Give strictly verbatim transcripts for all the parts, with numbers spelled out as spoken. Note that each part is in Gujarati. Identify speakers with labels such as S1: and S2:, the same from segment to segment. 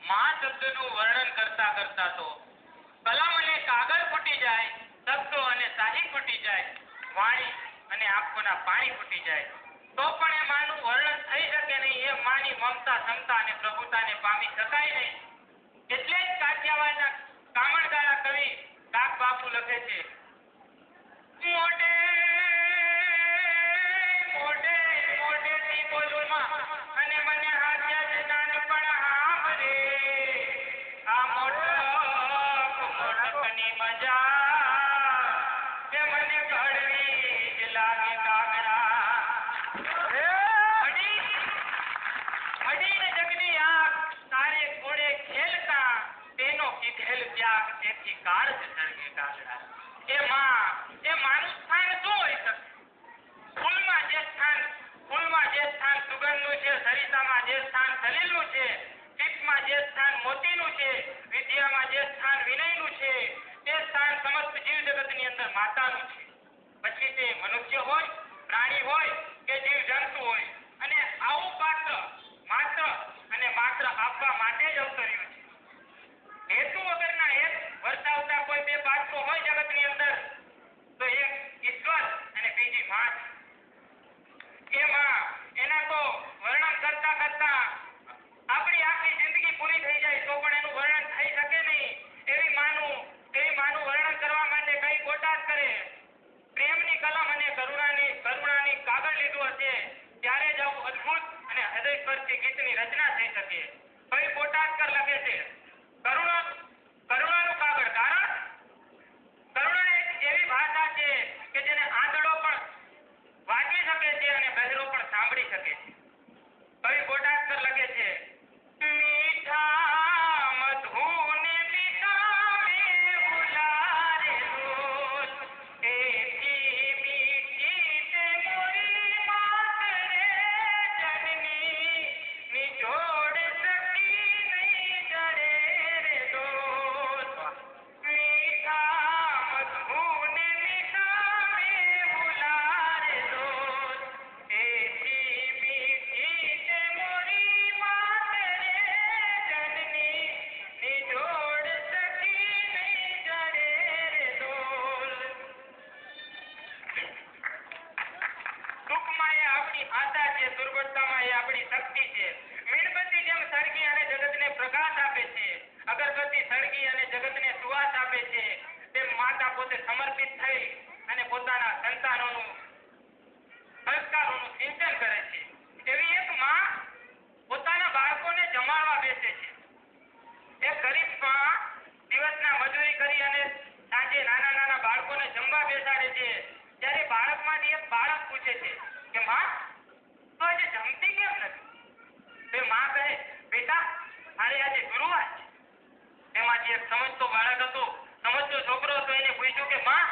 S1: માં શબ્દનું વર્ણન કરતા કરતા તો કલમ અને કાગળ ફૂટી જાય, શબ્દો અને શાહી ફૂટી જાય, વાણી અને આંખોના પાણી ફૂટી જાય, તો પણ એ માનું વર્ણન થઈ શકે નહીં. એ માની મમતા, ક્ષમતા અને પ્રભુતાને પામી શકાય નહીં. એટલે જ કાઠિયાવાડના કામણગાળા કવિ કાગ બાપુ લખે છે, મોઢે મોઢે મોઢેથી બોલું માં અને મને હાસ્ય જ નાનપણ સાંભળે. આ મોઢક મોઢકની મજા એ મને કડવી જ લાગે કાગડા. અડી અડીને જગની આંખ તારે ઘોડે ખેલતા, તેનો કીધેલ ત્યાગ તેથી કાળ જ સળગે કાગડા. એ માં એ માનું સ્થાન શું હોઈ શકે? ફૂલમાં જે સ્થાન ફૂલમાં જે સ્થાન સુગંધનું છે, સરિતામાં જે સ્થાન સલીલનું છે, ચિત્તમાં જે સ્થાન મોતીનું છે, વિદ્યામાં જે સ્થાન વિનયનું છે, તે સ્થાન સમસ્ત જીવ જગતની અંદર માતાનું છે. પછી તે મનુષ્ય હોય, પ્રાણી હોય કે જીવ જંતુ હોય, અને આવું પાત્ર માત્ર અને માત્ર આપવા માટે જ અવતર્યું છે. હેતુ વગરના એક વરસાવતા કોઈ બે પાત્રો હોય જગતની અંદર, તો એક ઈશ્વર અને બીજી માં. એમાં એના તો વર્ણન કરતા કરતા આપણી આખી જિંદગી પૂરી થઈ જાય તો પણ એનું વર્ણન થઈ શકે નહીં. એવી માનું એવી માનું વર્ણન કરવા માટે કઈ બોટાદ કરે. પ્રેમની કલમ અને કરુણાની કરુણાની કાગળ લીધું હશે ત્યારે જ આવું અદ્ભુત અને હૃદયસ્પર્શી ગીતની રચના થઈ શકે. કઈ બોટાદકર લખે છે, કરુણા કરુણાનું કાગળ. કારણ કરુણા એક એવી ભાષા છે કે જેને આંધળો પણ વાંચી શકે છે અને બહેરો પણ સાંભળી શકે છે. કવિ બોટાદકર લખે છે, મીઠા મધુને મીઠાવે ઉલારે રોજ, એથી મીઠી તે મોરી માત રે જનની, નિજોડ સકી નહીં જડે રે દોષ. મીઠા મધુને મીઠાવે ઉલારે રોજ, એથી મીઠી તે મોરી માત રે જનની, નિજોડ સકી નહીં જડે રે દોષ. દુઃખમાં એ આપણી આશા છે, દુર્બળતામાં એ આપણી શક્તિ છે. મીણબત્તી જેમ સળગી અને જગતને પ્રકાશ આપે છે, અગરબત્તી સળગી અને જગતને સુવાસ આપે છે, તેમ માતા પોતે સમર્પિત થઈ અને પોતાના સંતાનોનું સંસ્કારોનું સિંચન કરે છે. એવી એક માં પોતાના બાળકોને જમાડવા બેસે છે. એક ગરીબ માં દિવસના મજૂરી કરી અને સાંજે નાના નાના બાળકોને જમવા બેસાડે છે. ત્યારે બાળકમાંથી એક બાળક પૂછે છે કે માં, તો આજે જમતી કેમ નથી? તે માં કહે, બેટા મારે આજે ગુરુવાર છે. એમાંથી એક સમજતો બાળક હતો, સમજતો છોકરો હતો, એને પૂછ્યું કે માં,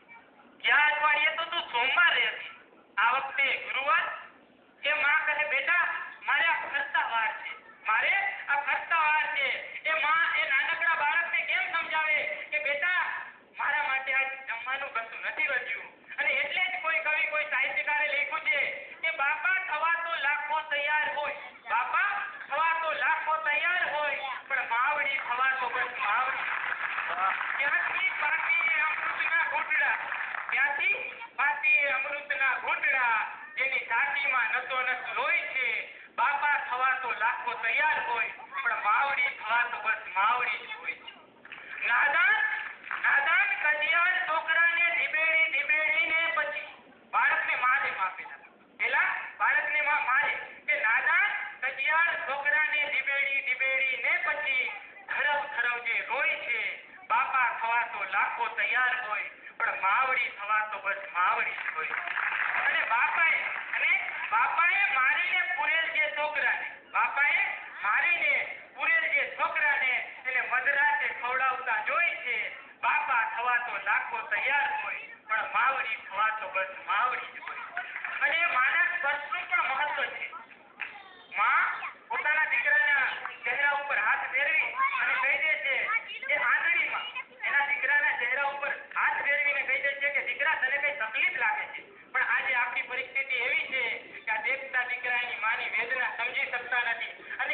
S1: ગયા અઠવાડિયે તો તું સોમવાર હતી, આ વખતે ગુરુવાર? એ માં કહે, બેટા મારે આ ખર્ચા વાર છે, મારે આ ખર્ચા વાર છે. એ માં એ નાનકડા બાળકને કેમ સમજાવે કે બેટા મારા માટે આજ જમવાનું કશું નથી વધ્યું. અને એટલે જ કોઈ કવિ કોઈ સાહિત્યકારે લખ્યું છે કે બાપા થવા તો લાખો તૈયાર હોય, બાપા થવા તો લાખો તૈયાર હોય, પણ માવડી થવા તો બસ માવડી. ક્યાંથી પાકી અમૃતના ઘૂંટડા, ક્યાંથી પાકી અમૃતના ઘૂંટડા, જેની છાતીમાં નસો નસ લોહી છે. બાપા થવા તો લાખો તૈયાર હોય, પણ માવડી થવા તો બસ માવડી જ હોય છે. નાદાન નાદાન કડિયાળ છોકરાને ધીબેડી ધીબેડીને પછી બાળકને મારે માપેલા. પેલા બાળકને માં મારે કે નાદાન કડિયાળ છોકરાને ધીબેડી ધીબેડીને પછી ધરવ ધરવ જે રોય છે. બાપા થવા તો લાખો તૈયાર હોય, પણ માવડી થવા તો બસ માવડી જ હોય. અને બાપાએ અને બાપાએ મારીને પૂરેલ જે છોકરાને બાપાએ મારીને પૂરેલ જે છોકરાને એને મધરાતે ખવડાવતા જોઈ છે. બાપા થવા તો લાખો તૈયાર હોય, પણ માવડી થવા તો બસ માવડી જ હોય. અને માના સ્પર્શનું પણ મહત્વ છે. માં પોતાના દીકરાના ચહેરા ઉપર હાથ ફેરવી અને કહી દે છે, એ આંધળીમાં એના દીકરાના ચહેરા ઉપર હાથ ફેરવીને કહી દે છે કે દીકરા તને કઈ તકલીફ લાગે છે? પણ આજે આપણી પરિસ્થિતિ એવી છે કે આ દેખતા દીકરા એની માની વેદના સમજી શકતા નથી.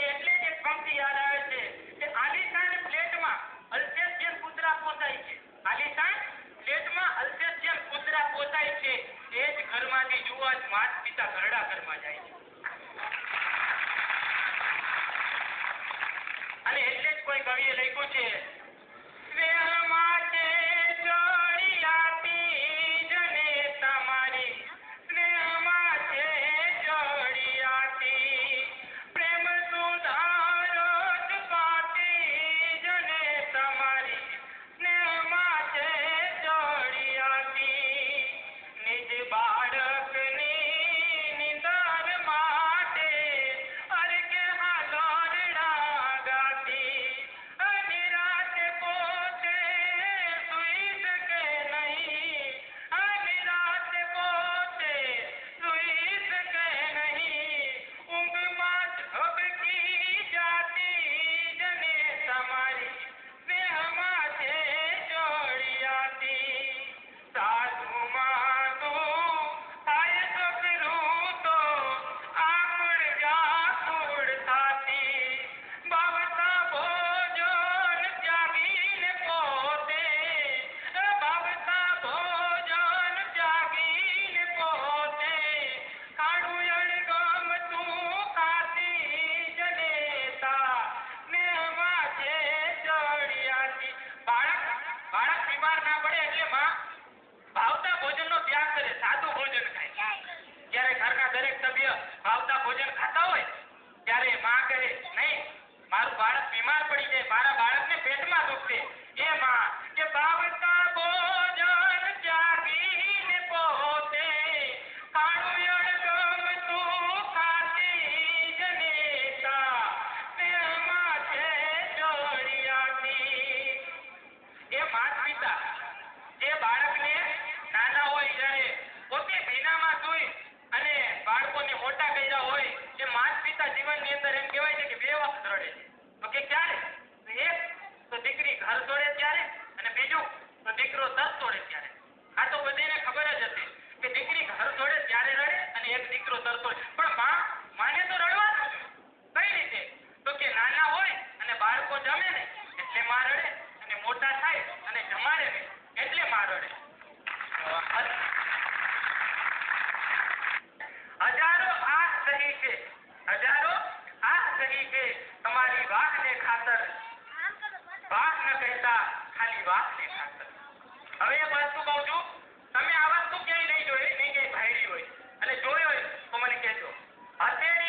S1: લખ્યું છે સ્નેહમાં છે જોડિયાતી જને તમારી સ્નેહમાં છે જોડિયાતી પ્રેમ સુધારો ચુકાતી જને તમારી સ્નેહમાં છે જોડિયાતી નિજ બાળકની નિંદર માટે અરે કે હાલોરડા ગાતી અનિરાત પોતે સુઈ શકે નહીં અનિરાત પોતે સુઈ શકે નહીં ઊંઘમાં ઝબકી જાતી જને તમારી સ્નેહમાં છે જોડિયાતી સાધુમાં તું થાય તો ફિરું તો આકુળ વ્યાકુળ થાતી ભાવતા ભોજન ત્યાગીને પોતે ભાવતા ભોજન ત્યાગીને પોતે ખાડું અણગમ તું ખાતી જનેતા સ્નેહમાં છે જોડિયાતી બાળક બાળક બીમાર ના પડે એટલે માં ભાવતા ભોજનનો ત્યાગ કરે સાદું ભોજન ખાય જ્યારે ઘરના દરેક સભ્ય ભાવતા ભોજન ખાતા હોય ત્યારે માં કહે નહીં મારું બાળક બીમાર પડી જાય મારા બાળકને પેટમાં દુખશે એ માં કે ભાવતા ભોજન ત્યાગીને પોતે ખાણું અણગમ તું ખાતી જનેતા સ્નેહમાં છે જોડિયાતી એ માતા પિતા જે બાળકને નાના હોય જ્યારે પોતે ભીનામાં સૂઈ અને બાળકોને મોટા કર્યા હોય એ માતા પિતા જીવનની અંદર એમ કહેવાય છે કે બે વખત રડે છે તો કે ક્યારે તો એક તો દીકરી ઘર છોડે ત્યારે અને બીજું તો દીકરો તર છોડે ત્યારે આ તો બધાને ખબર જ હતી કે દીકરી ઘર છોડે ત્યારે રડે અને એક દીકરો તર છોડે પણ માં માને તો રડવાનું કઈ રીતે તો કે નાના હોય અને બાળકો જમે ને એટલે માં રડે અને મોટા થાય અને જમાડે ને એટલે માં રડે હજારો આંખ સહી છે હજારો આંખ સહી છે તમારી વાહને ખાતર વાહ ન કહેતા ખાલી વાહને ખાતર હવે એક વસ્તુ કહું છું તમે આ વસ્તુ ક્યાંય નહીં જોઈ નહીં ક્યાંય ભાઈડી હોય અને જોઈ હોય તો મને કહેજો અત્યારે